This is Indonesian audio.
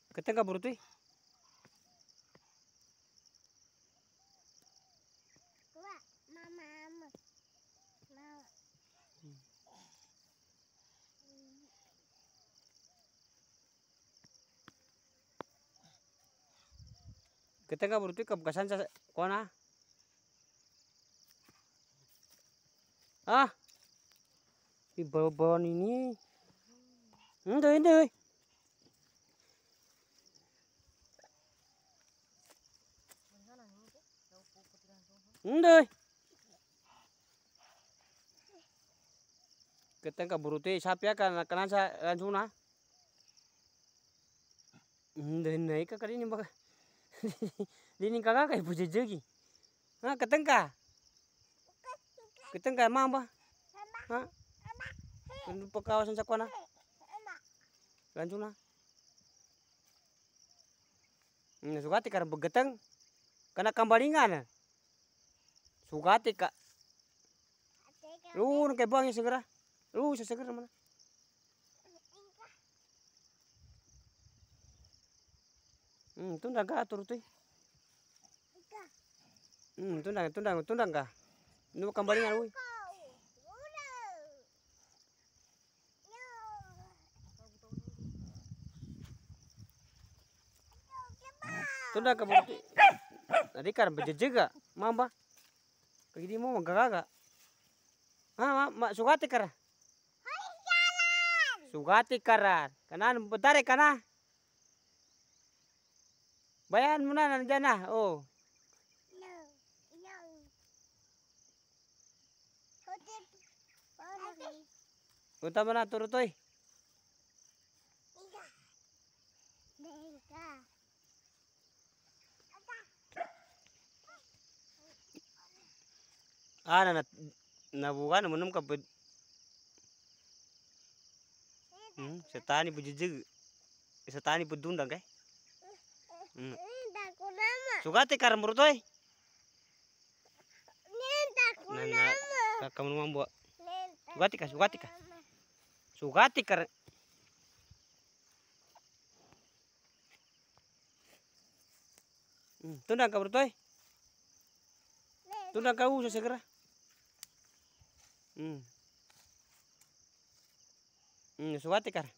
Ketengah buru tuh. Ketengah buru tuh kebekasan kona. Ah, di bawah ini. Ini. Ndoi. Ketengah buru tuh sapi akan sa langsung na. Ndoi naik ke kali ini baka. Dini kakak kayak puja jegi. Ah, ketengah. Ketengah mamba. Ah. Untuk kawasan sakwana. Langsung na. Sugati karena begeteng. Kena kambalingan. Sugati kak. Lu kayak buangnya segera. Lu segera mana? Tundang kah atur tuh? Tundang kah? Ini kambalingan lu. Tundang kah buru tuh? Tadi kan berjejega, mamba. Kayak dia mau gak? Ah, sugati kara. Sugati kara. Kanan betare kana. Bayan muna jana. Oh. Utama na turut toy. Ah, na bukan menum ka setani bujujug. Setani budundang kay. Sugati kara muru toy. Nana kamu mambo. Sugati ka. Sugati kara. Tundang ka buru toy. Tundang ka usah segera. Sugati kara.